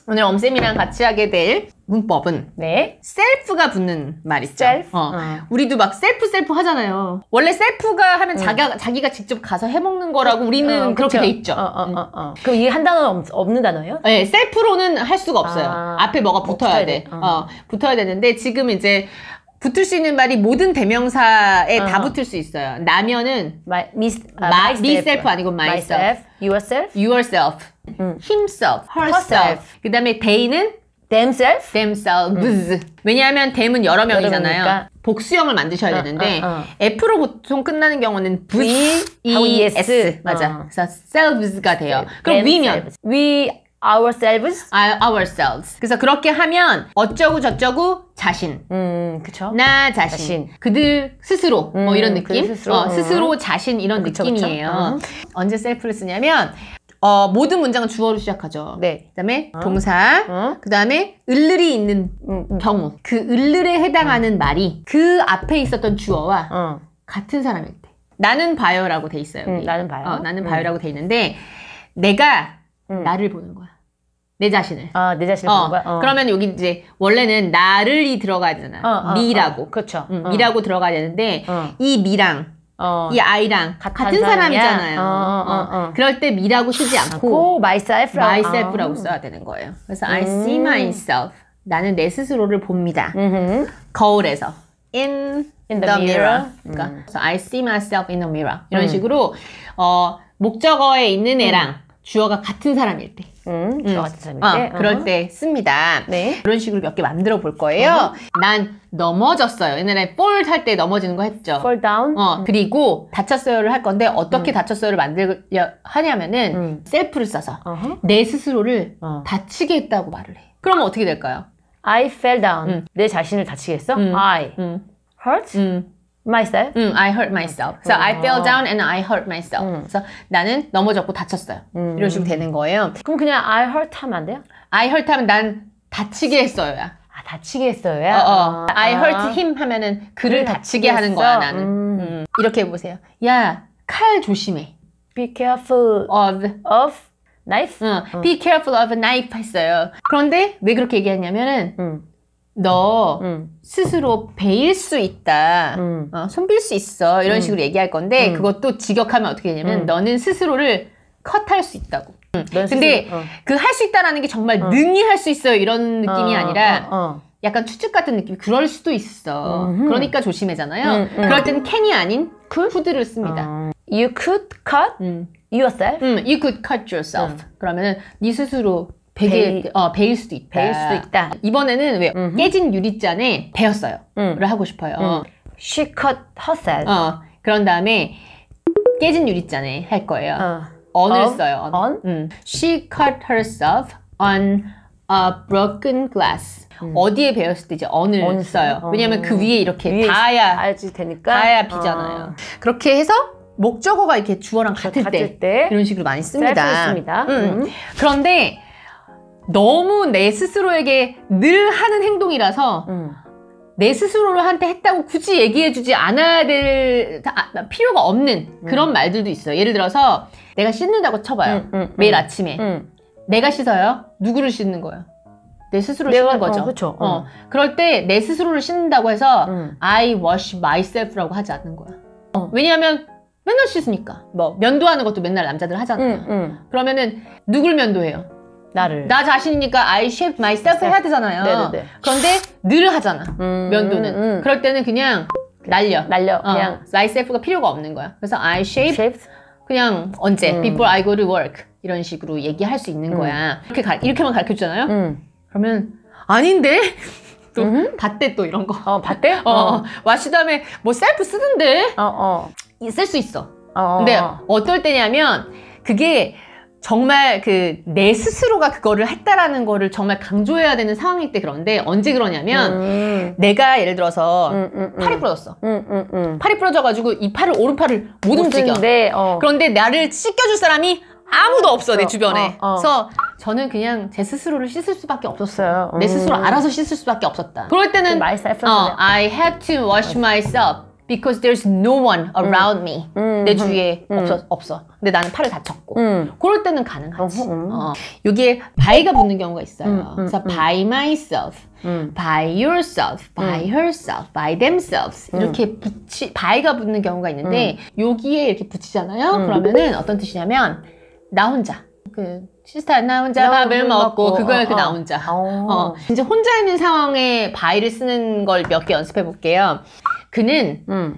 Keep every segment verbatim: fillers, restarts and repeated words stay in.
오늘 엄쌤이랑 같이 하게 될 문법은 네. 셀프가 붙는 말 있죠. 셀프? 어. 어. 우리도 막 셀프 셀프 하잖아요. 원래 셀프가 하면 응. 자기가, 자기가 직접 가서 해먹는 거라고 우리는 어, 그렇게 그쵸. 돼 있죠. 어, 어, 어, 어. 그럼 이게 한 단어는 없, 없는 단어예요? 네, 셀프로는 할 수가 없어요. 아, 앞에 뭐가 붙어야 붙어야 돼. 돼. 어. 어, 붙어야 되는데 지금 이제 붙을 수 있는 말이 모든 대명사에 어. 다 붙을 수 있어요. 나면은 My, me, 아, 마- myself. meself 아니고 myself. myself, yourself, yourself, 음. himself, herself. herself. 그 다음에 they는 themselves. themselves. 왜냐하면 them은 여러 명이잖아요. 명이니까. 복수형을 만드셔야 어, 되는데 어, 어. F로 보통 끝나는 경우는 V, 하고 E, es. S. 맞아. 어. 그래서 selves가 돼요. 그럼 we면 themselves. we ourselves. ourselves. 그래서 그렇게 하면 어쩌고 저쩌고 자신. 음, 그쵸. 나 자신, 자신. 그들 스스로 뭐 음, 이런 느낌? 그들 스스로. 어, 음. 스스로 자신 이런 그쵸, 느낌이에요. 그쵸. 언제 셀프를 쓰냐면 어, 모든 문장은 주어로 시작하죠. 네. 그 다음에 동사, 어? 그 다음에 을을이 있는 음, 음. 경우. 그 을을에 해당하는 말이 그 앞에 있었던 주어와 어. 같은 사람일 때. 나는 봐요라고 돼 있어요. 여기. 음, 나는 봐요. 어, 나는 음. 봐요라고 돼 있는데 내가 음. 나를 보는 거야. 내 자신을. 아, 내 자신을 어, 보는 거야? 어. 그러면 여기 이제 원래는 나를이 들어가야 되잖아. 어, 어, 미라고. 어, 그쵸. 응, 어. 미라고 들어가야 되는데 어. 이 미랑 어. 이 아이랑 같은 같은 사람이야? 사람이잖아요. 어, 어, 어, 어. 그럴 때 미라고 쓰지 않고 고 myself라고. myself라고 아. 써야 되는 거예요. 그래서 I 음. see myself. 나는 내 스스로를 봅니다. 음흠. 거울에서 in, In the, the mirror. mirror. 그러니까 음. 그래서 I see myself in the mirror. 이런 음. 식으로 어, 목적어에 있는 애랑 주어가 같은 사람일 때. 음, 음. 저 같은 사람일 어, 때. 그럴 어. 때 씁니다. 네. 그런 식으로 몇 개 만들어 볼 거예요. 난 넘어졌어요. 옛날에 fall 탈 때 넘어지는 거 했죠. fall down. 어, 그리고 다쳤어요를 할 건데 어떻게 음. 다쳤어요를 만들려 하냐면은 음. 셀프를 써서 어허. 내 스스로를 어. 다치게 했다고 말을 해. 그러면 어떻게 될까요? I fell down. 음. 내 자신을 다치게 했어? 음. I 음, hurt 음, myself. 음, I hurt myself. So I fell down and I hurt myself. 음. 그래서 나는 넘어졌고 다쳤어요. 음. 이런 식으로 되는 거예요. 그럼 그냥 I hurt 하면 안 돼요? I hurt 하면 난 다치게 했어요야. 아, 다치게 했어요. 어, 어. 아. I hurt him 하면은 그를 다치게 하는 했어? 거야 나는. 음. 음. 이렇게 해보세요. 야, 칼 조심해. Be careful Of. of knife. 응. Be careful of a knife 했어요. 그런데 왜 그렇게 얘기했냐면은 음. 너 음. 스스로 베일 수 있다. 음. 어, 손빌 수 있어. 이런 음. 식으로 얘기할 건데 음. 그것도 직역하면 어떻게 되냐면 음. 너는 스스로를 컷할 수 있다고. 넌 근데 스스로, 어. 그 할 수 있다라는 게 정말 어. 능히 할 수 있어요. 이런 느낌이 어, 아니라 어, 어. 약간 추측 같은 느낌이 그럴 수도 있어. 음흠. 그러니까 조심해잖아요. 음, 음. 그럴 때는 can이 아닌 could를 씁니다. 어. You could cut 음. yourself. 음, you could cut yourself. 음. 그러면은 네 스스로 베개, 베일- 어, 베일 수도 있다. 베일 수도 있다. 이번에는 왜 음흠. 깨진 유리잔에 베었어요. 음. 를 하고 싶어요. 음. She cut herself. 어, 그런 다음에 깨진 유리잔에 할 거예요. 어. on을 Of? 써요. on. on? 음. She cut herself on a broken glass. 어디에 베었을 때 이제 on을 on 써요. 써요? 왜냐면 어. 그 위에 이렇게 위에 닿아야 알지 되니까. 닿아야 비잖아요. 어. 그렇게 해서 목적어가 이렇게 주어랑 같을, 같을 때, 때 이런 식으로 많이 씁니다. 셀프 있습니다. 음. 음. 그런데 너무 내 스스로에게 늘 하는 행동이라서 음. 내 스스로한테 했다고 굳이 얘기해주지 않아야 될 아, 필요가 없는 그런 말들도 있어요. 예를 들어서 내가 씻는다고 쳐봐요. 음, 음, 매일 음. 아침에 음. 내가 씻어요? 누구를 씻는 거예요? 내 스스로 내가- 씻는 거죠. 어, 그쵸. 어. 어. 그럴 때 내 스스로를 씻는다고 해서 음. I wash myself라고 하지 않는 거야. 어. 왜냐하면 맨날 씻으니까. 뭐 면도하는 것도 맨날 남자들 하잖아요. 음, 음. 그러면은 누굴 면도해요? 나를. 나 자신이니까 I shave myself 해야 되잖아요. 네네네. 그런데 늘 하잖아. 음, 면도는. 음, 음. 그럴 때는 그냥 날려. 날려. 어, 그냥 myself가 필요가 없는 거야. 그래서 I shave shaved. 그냥 언제 음. before I go to work 이런 식으로 얘기할 수 있는 음. 거야. 이렇게 가, 이렇게만 가르쳐 주잖아요. 음. 그러면 아닌데 또 음흠. 봤대 또 이런 거. 어, 봤대? 어, 어. 와시 다음에 뭐 셀프 쓰던데 어, 어. 쓸 수 있어. 어. 근데 어떨 때냐면 그게 정말 그 내 스스로가 그거를 했다라는 거를 정말 강조해야 되는 상황일 때 그런데 언제 그러냐면 음. 내가 예를 들어서 음, 음, 음. 팔이 부러졌어. 음, 음, 음. 팔이 부러져가지고 이 팔을 오른팔을 못 움직여. 쓰는데, 어. 그런데 나를 씻겨줄 사람이 아무도 없어 내 없어. 주변에. 어, 어. 그래서 저는 그냥 제 스스로를 씻을 수밖에 없었어요. 음. 내 스스로 알아서 씻을 수밖에 없었다. 그럴 때는 myself 어, I had to wash myself. because there's no one around me. 음, 내 주위에 음. 없어, 없어. 근데 나는 팔을 다쳤고. 음. 그럴 때는 가능하지. 음. 어. 여기에 by가 붙는 경우가 있어요. 음, 음, 그래서 음. by myself, 음. by yourself, by herself, by themselves 이렇게 붙이 by가 붙는 경우가 있는데 여기에 이렇게 붙이잖아요. 음. 그러면은 어떤 뜻이냐면 나 혼자. 그 시스타 나 혼자 나 밥을 혼자 먹고 먹고, 그거야 어, 그 나 어. 혼자. 어. 어. 이제 혼자 있는 상황에 by를 쓰는 걸 몇 개 연습해 볼게요. 그는 음.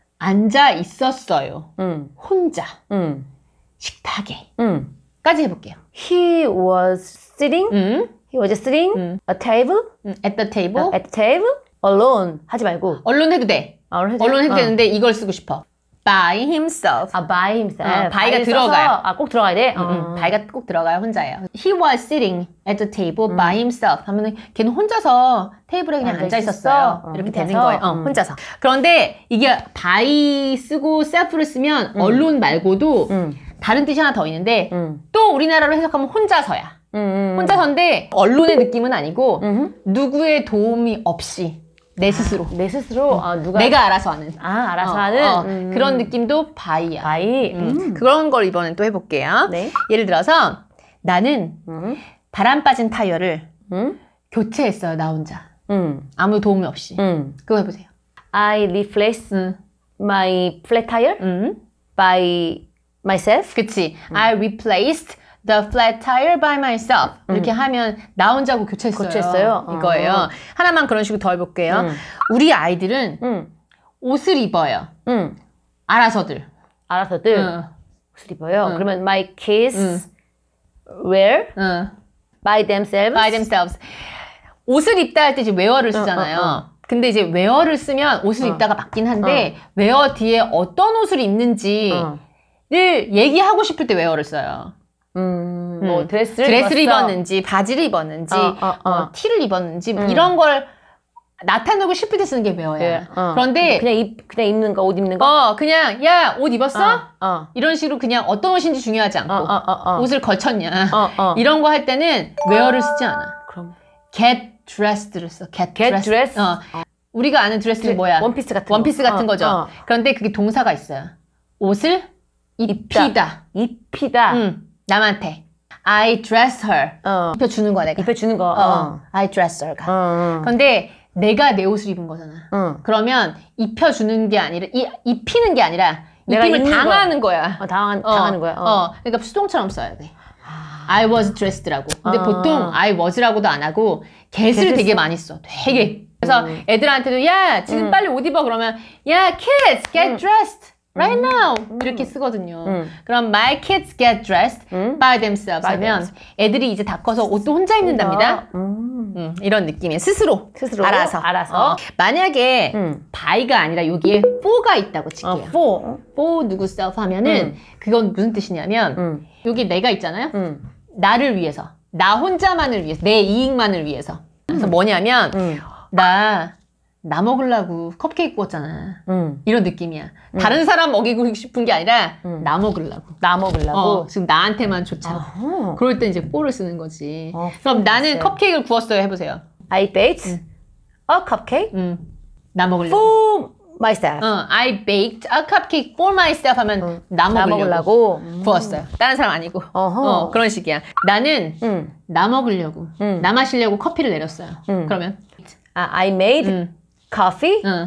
앉아 있었어요. 음. 혼자 음. 식탁에. 음. 까지 해볼게요. He was sitting. 음, He was sitting 음. a table. 음, at the table. At the table. Alone. 하지 말고. 언론 해도 돼. 아, 언론 해도, 언론 해도 어. 되는데 이걸 쓰고 싶어. By himself. 아, by himself. 어, by가 by를 들어가요. 써서, 아, 꼭 들어가야 돼? 음, 음, by가 꼭 들어가요. 혼자예요. He was sitting at the table 음. by himself. 하면은 걔는 혼자서 테이블에 그냥 앉아 앉아 있었어? 있었어요. 어, 이렇게 혼자서? 되는 거예요. 어, 음. 혼자서. 그런데 이게 by 쓰고 self를 쓰면 언론 말고도 음. 다른 뜻이 하나 더 있는데 음. 또 우리나라로 해석하면 혼자서야. 음. 음. 혼자서인데 언론의 느낌은 아니고 음. 누구의 도움이 없이 내 스스로. 내 스스로 아, 누가 내가 알아서 하는. 아, 알아서 어, 하는 어, 음. 그런 느낌도 by야. by. 음, 음. 그런 걸 이번엔 또 해볼게요. 네. 예를 들어서 나는 음. 바람 빠진 타이어를 음. 교체했어요. 나 혼자. 음. 아무 도움이 없이. 음. 그거 해보세요. I replaced 음, my flat tire 음, by myself. 그치. I replaced the flat tire by myself. 이렇게 하면 나 혼자고 교체했어요. 교체했어요? 이거예요. 어. 하나만 그런 식으로 더 해볼게요. 음. 우리 아이들은 음. 옷을 입어요. 음. 알아서들. 알아서들 응, 옷을 입어요. 응. 그러면 my kids 응. wear 응. by themselves. by themselves. 옷을 입다 할 때 이제 wear를 쓰잖아요. 어, 어, 근데 이제 wear를 쓰면 옷을 어. 입다가 맞긴 한데 wear 뒤에 어떤 옷을 입는지를 어. 얘기하고 싶을 때 wear를 써요. 음, 뭐 음. 드레스를, 드레스를 입었어. 입었는지 바지를 입었는지 어, 어, 어. 뭐 티를 입었는지 음. 이런 걸 나타내고 싶을 때 쓰는 게 wear야. 예, 어. 그런데 그냥 입 그냥 입는 거, 옷 입는 거. 어 그냥 야 옷 입었어? 어. 어. 이런 식으로 그냥 어떤 옷인지 중요하지 않고 어, 어, 어, 어. 옷을 걸쳤냐 어, 어. 이런 거 할 때는 wear를 쓰지 않아. 그럼 get dressed를 써. get, get dressed. dressed? 어. 우리가 아는 드레스는 뭐야? 원피스 같은 원피스 거. 같은 어, 거죠. 어. 그런데 그게 동사가 있어요. 옷을 입다. 입히다. 입히다. 음, 남한테. I dress her. 어. 입혀주는 거야 내가. 입혀주는 거. 어. 어. I dress her가. 어. 그런데 내가 내 옷을 입은 거잖아. 어. 그러면 입혀주는 게 아니라 이, 입히는 게 아니라 내가 입힘을 입는 당하는 거야. 어, 당한, 어, 당하는 거야. 어. 어. 그러니까 수동처럼 써야 돼. I was dressed라고. 근데 아. 보통 I was라고도 안 하고 get을 get을 되게 써? 많이 써. 되게. 그래서 음. 애들한테도 야 지금 음. 빨리 옷 입어 그러면 야 kids get 음. dressed right 음. now 음. 이렇게 쓰거든요. 음. 그럼 my kids get dressed 음. by themselves By 하면 애들이 이제 다 커서 옷도 혼자 입는답니다. 음. 음, 이런 느낌이에요. 스스로. 스스로 알아서. 알아서. 어. 만약에 음. by가 아니라 여기에 for가 있다고 어, 칠게요. for. for 누구 self 하면은 음. 그건 무슨 뜻이냐면 음. 여기 내가 있잖아요. 음. 나를 위해서. 나 혼자만을 위해서. 내 이익만을 위해서. 그래서 뭐냐면 음. 나 나 먹으려고 컵케이크 구웠잖아. 음. 이런 느낌이야. 다른 사람 먹이고 싶은 게 아니라 음. 나 먹으려고. 나 먹으려고. 어, 지금 나한테만 좋잖아. 어허. 그럴 때 이제 for를 쓰는 거지. 어, 그럼 나는 있어요. 컵케이크를 구웠어요. 해보세요. I baked a cupcake 음, 나 먹으려고. for myself. 어, I baked a cupcake for myself 하면 음. 나 나 먹으려고, 먹으려고. 음. 구웠어요. 다른 사람 아니고. 어허. 어, 그런 식이야. 나는 음. 나 먹으려고, 음. 나 마시려고 커피를 내렸어요. 음. 그러면 아, I made 음, coffee 어,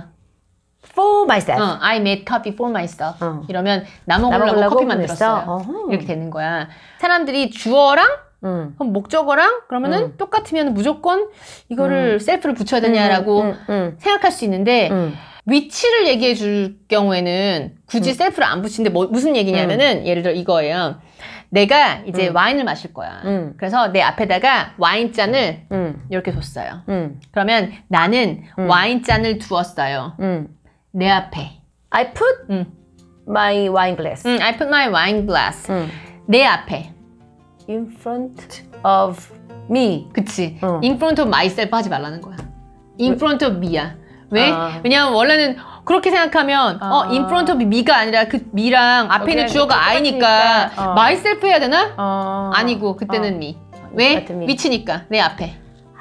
for myself. 어, I made coffee for myself. 어. 이러면 나 먹으려고, 먹으려고 커피 그랬어? 만들었어요. 어허. 이렇게 되는 거야. 사람들이 주어랑 음. 그럼 목적어랑 그러면은 음. 똑같으면 무조건 이거를 셀프를 붙여야 되냐라고 음, 음, 생각할 수 있는데 음. 위치를 얘기해 줄 경우에는 굳이 음. 셀프를 안 붙이는데 뭐, 무슨 얘기냐면은 예를 들어 이거예요. 내가 이제 음. 와인을 마실 거야. 음. 그래서 내 앞에다가 와인잔을 음. 이렇게 뒀어요. 음. 그러면 나는 음. 와인잔을 두었어요. 음. 내 앞에. I put 음. my wine glass 음, I put my wine glass. 음. 내 앞에. in front of me. 그치. 어. In front of myself 하지 말라는 거야. In front of me야. 왜? 아. 왜냐면 원래는 그렇게 생각하면 아. 어, in front of me가 아니라 그 me랑 앞에 있는 그냥 주어가 I니까 똑같으니까. 어. myself 해야 되나? 어. 아니고 그때는 어. me. 왜? 똑같은 me. 위치니까 내 앞에.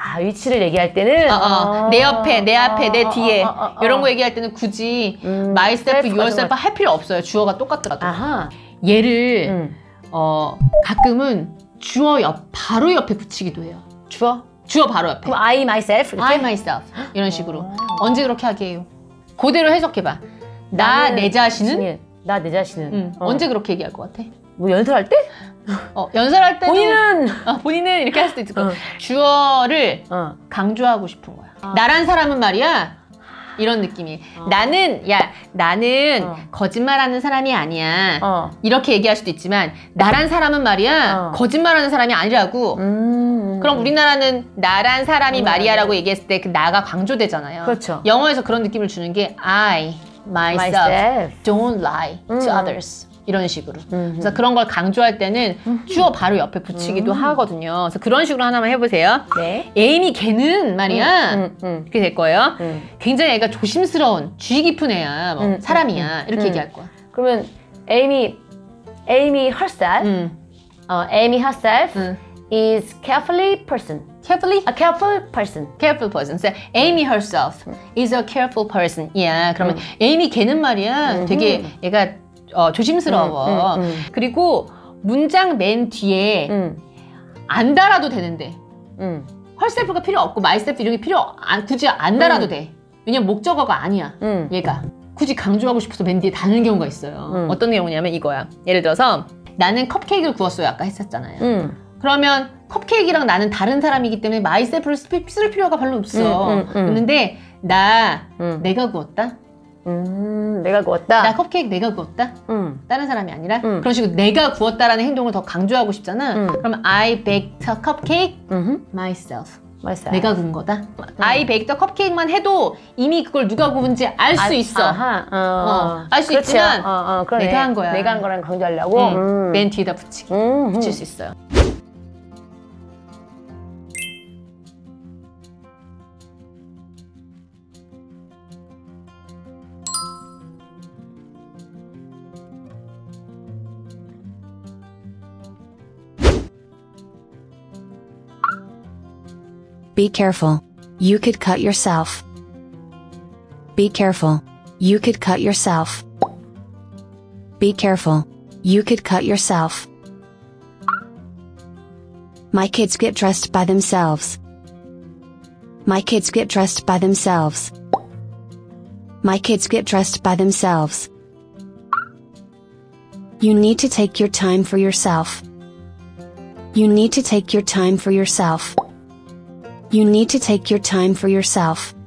아, 위치를 얘기할 때는 어, 어. 내 옆에, 내 앞에, 내 뒤에 어, 어, 어, 어. 이런 거 얘기할 때는 굳이 음, myself, self yourself 가져가- 할 필요 없어요. 주어가 똑같더라도. 아하. 얘를 음. 어, 가끔은 주어 옆 바로 옆에 붙이기도 해요. 주어? 주어 바로 옆에. 그럼 I, myself 이렇게? I myself 이런 식으로. 어. 언제 그렇게 하게 해요? 그대로 해석해봐. 나 나는 내 자신은 자신이- 나 내 자신은 응. 어. 언제 그렇게 얘기할 것 같아? 뭐 연설할 때? 어, 연설할 때도 본인은 어, 본인은 이렇게 할 수도 있을 거야. 어. 주어를 어. 강조하고 싶은 거야. 나란 사람은 말이야. 이런 느낌이. 어. 나는 야 나는 어. 거짓말하는 사람이 아니야. 어. 이렇게 얘기할 수도 있지만 나란 사람은 말이야. 어. 거짓말하는 사람이 아니라고. 음. 그럼 우리나라는 나란 사람이 음. 말이야라고 얘기했을 때 그 나가 강조되잖아요. 그렇죠. 영어에서 그런 느낌을 주는 게 I, myself, myself. don't lie to 음. others. 이런 식으로. 음. 그래서 그런 걸 강조할 때는 주어 바로 옆에 붙이기도 하거든요. 그래서 그런 식으로 하나만 해보세요. 네. 에이미 걔는 말이야. 음, 음, 이렇게 될 거예요. 음. 굉장히 애가 조심스러운 주의 깊은 애야. 뭐 음, 사람이야. 음, 이렇게 음. 얘기할 거야. 그러면 Amy, Amy herself, 음. 어, Amy herself 음. is carefully person. Carefully? A careful person. Careful person. So, Amy herself is a careful person. Yeah. 그러면 음. 에이미 걔는 말이야. 음. 되게 애가 어, 조심스러워. 음, 음, 음. 그리고 문장 맨 뒤에 음, 안 달아도 되는데 음, herself가 필요 없고 myself 이런 게 필요 안, 굳이 안 달아도 음. 돼. 왜냐면 목적어가 아니야. 음. 얘가 굳이 강조하고 싶어서 맨 뒤에 다는 경우가 있어요. 음. 어떤 경우냐면 이거야. 예를 들어서 나는 컵케이크를 구웠어요. 아까 했었잖아요. 음. 그러면 컵케이크랑 나는 다른 사람이기 때문에 myself를 쓸 필요가 별로 없어. 음, 음, 음. 그런데 나 음. 내가 구웠다. 음, 내가 구웠다. 나 컵케이크 내가 구웠다. 음. 다른 사람이 아니라 음. 그런 식으로 내가 구웠다라는 행동을 더 강조하고 싶잖아. 음. 그러면 I baked a cupcake 음. myself. myself. 내가 구운 거다. I baked a cupcake만 해도 이미 그걸 누가 구운지 알 수 아, 있어. 아하. 어, 어, 알수 그렇죠. 있지만 어, 어, 그러네. 내가 한 거야. 내가 한 거랑 강조하려고. 음, 음. 맨 뒤에다 붙이기. 음, 붙일 음. 수 있어요. Be careful. You could cut yourself. Be careful. You could cut yourself. Be careful. You could cut yourself. My kids get dressed by themselves. My kids get dressed by themselves. My kids get dressed by themselves. You need to take your time for yourself. You need to take your time for yourself. You need to take your time for yourself.